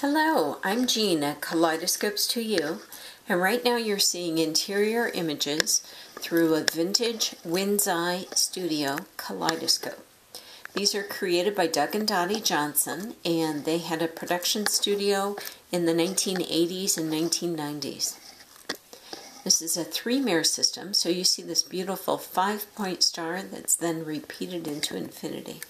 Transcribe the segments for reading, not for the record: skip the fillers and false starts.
Hello, I'm Jean at Kaleidoscopes to You, and right now you're seeing interior images through a vintage Windseye Studio kaleidoscope. These are created by Doug and Dottie Johnson, and they had a production studio in the 1980s and 1990s. This is a 3-mirror system, so you see this beautiful 5-point star that's then repeated into infinity.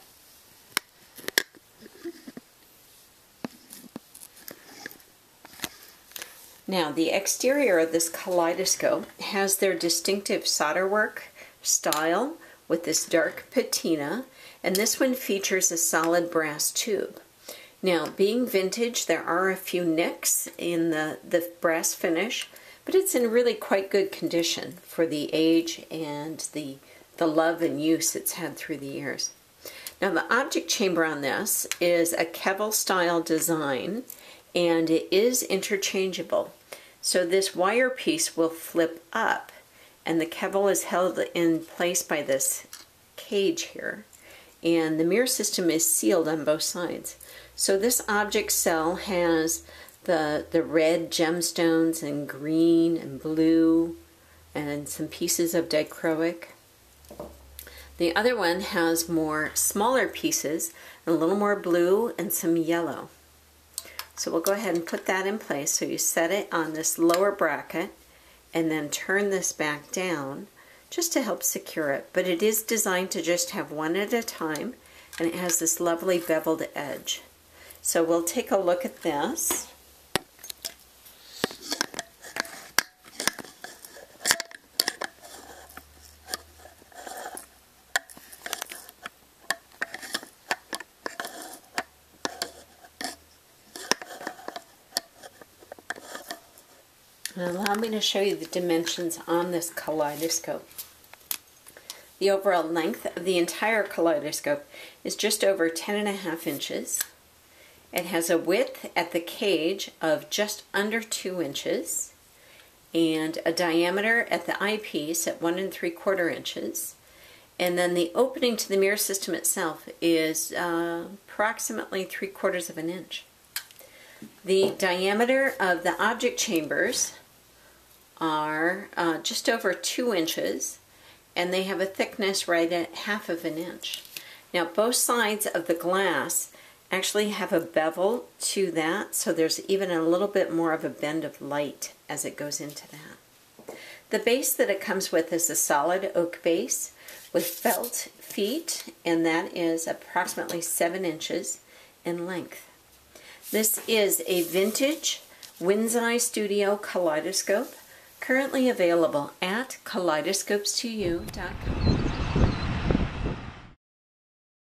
Now, the exterior of this kaleidoscope has their distinctive solderwork style with this dark patina, and this one features a solid brass tube. Now, being vintage, there are a few nicks in the brass finish, but it's in really quite good condition for the age and the love and use it's had through the years. Now, the object chamber on this is a Kevel style design, and it is interchangeable. So this wire piece will flip up, and the Kevel is held in place by this cage here, and the mirror system is sealed on both sides. So this object cell has the red gemstones and green and blue and some pieces of dichroic. The other one has more smaller pieces, a little more blue and some yellow. So we'll go ahead and put that in place. So you set it on this lower bracket and then turn this back down just to help secure it. But it is designed to just have one at a time, and it has this lovely beveled edge. So we'll take a look at this. And allow me to show you the dimensions on this kaleidoscope. The overall length of the entire kaleidoscope is just over 10.5 inches. It has a width at the cage of just under 2 inches and a diameter at the eyepiece at 1 3/4 inches. And then the opening to the mirror system itself is approximately 3/4 of an inch. The diameter of the object chambers are just over 2 inches, and they have a thickness right at 1/2 inch. Now, both sides of the glass actually have a bevel to that, so there's even a little bit more of a bend of light as it goes into that. The base that it comes with is a solid oak base with felt feet, and that is approximately 7 inches in length. This is a vintage Windseye Studio kaleidoscope, currently available at kaleidoscopestoyou.com.